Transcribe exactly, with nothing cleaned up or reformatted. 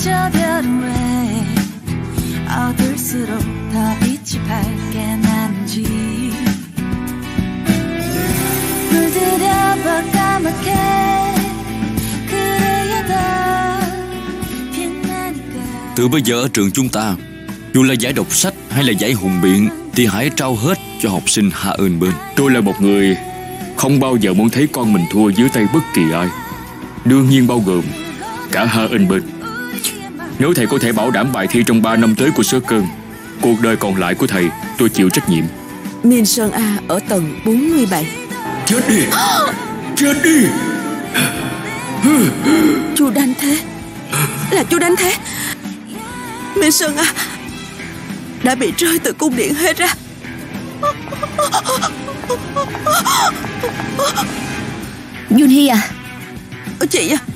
저 별은 왜 어둘수록 더 빛이 밝게 나는지 물들여봐 까맣게 그래야 더 빛나니까. Từ bây giờ ở trường chúng ta, dù là giải đọc sách hay là giải hùng biện thì hãy trao hết cho học sinh Hạ Ơn Bên. Tôi là một người không bao giờ muốn thấy con mình thua dưới tay bất kỳ ai, đương nhiên bao gồm cả Hạ Ơn Bên. Nếu thầy có thể bảo đảm bài thi trong ba năm tới của Sơ Cơn, cuộc đời còn lại của thầy tôi chịu trách nhiệm. Miên Sơn A ở tầng bốn mươi bảy. Chết đi! Chết đi! Chu Đan Thế, là Chu Đan Thế. Miên Sơn A đã bị rơi từ cung điện Hera. Junhee à? Chị à,